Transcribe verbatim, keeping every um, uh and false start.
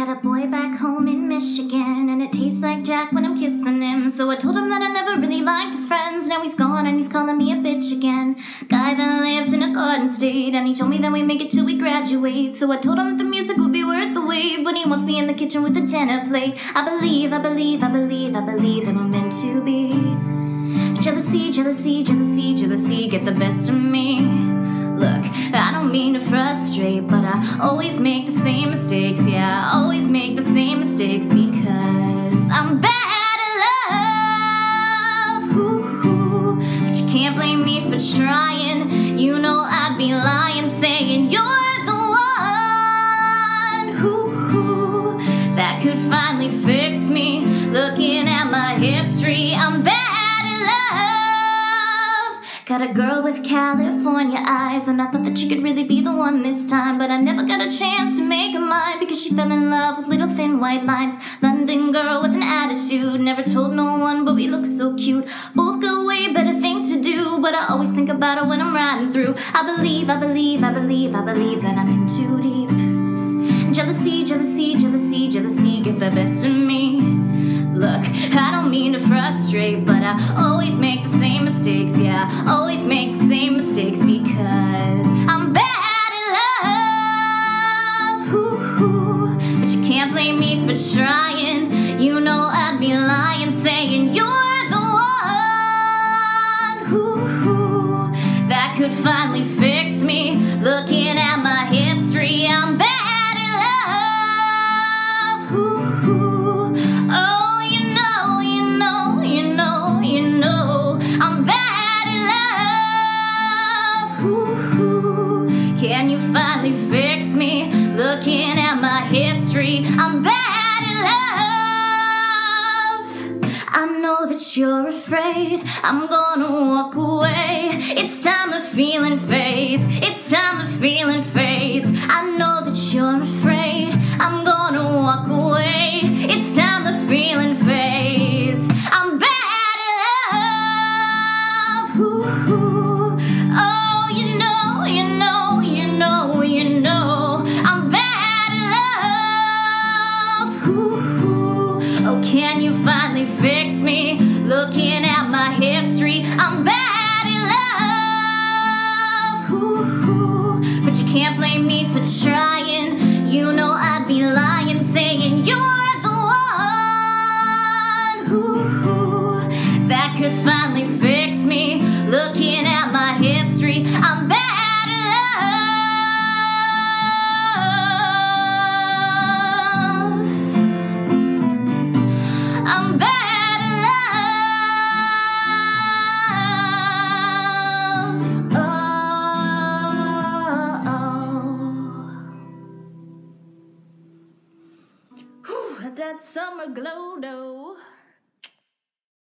a boy back home in Michigan, and it tastes like Jack when I'm kissing him. So I told him that I never really liked his friends. Now he's gone and he's calling me a bitch again. Guy that lives in a garden state, and he told me that we make it till we graduate. So I told him that the music would be worth the wait, but he wants me in the kitchen with a dinner plate. I believe, I believe, I believe, I believe that we're meant to be. Jealousy, jealousy, jealousy, jealousy get the best of me. Look, I don't mean to frustrate, but I always make the same mistakes. Yeah, I always make the same mistakes because I'm bad at love. Ooh, ooh. But you can't blame me for trying. You know I'd be lying saying you're the one ooh, ooh, that could finally fix me. Looking at my history, I'm bad. Got a girl with California eyes, and I thought that she could really be the one this time, but I never got a chance to make her mine because she fell in love with little thin white lines. London girl with an attitude, never told no one, but we look so cute. Both got way better things to do, but I always think about her when I'm riding through. I believe, I believe, I believe, I believe that I'm in too deep. Jealousy, jealousy, jealousy, jealousy get the best of me. Look, I don't mean to frustrate, but I always make the same mistakes. Yeah, I always make the same mistakes because I'm bad at love. Ooh, ooh. But you can't blame me for trying. You know I'd be lying saying you're the one ooh, ooh, that could finally fix me. Looking at my history, I'm bad at love. Ooh, ooh. Oh. Can you finally fix me? Looking at my history, I'm bad at love. I know that you're afraid I'm gonna walk away. It's time the feeling fades. It's time the feeling fades. I know that you're afraid I'm gonna walk away. It's time the feeling fades. I'm bad at love. Ooh, ooh. Oh, you know, you know, you know, you know, I'm bad at love. Ooh, ooh. Oh, can you finally fix me? Looking at my history, I'm bad at love. Ooh, ooh. But you can't blame me for trying. You know I'd be lying saying you're the one ooh, ooh, that could finally fix me. Looking at my history, I'm bad. I'm bad at love. Oh, oh. Whew, that summer glow though.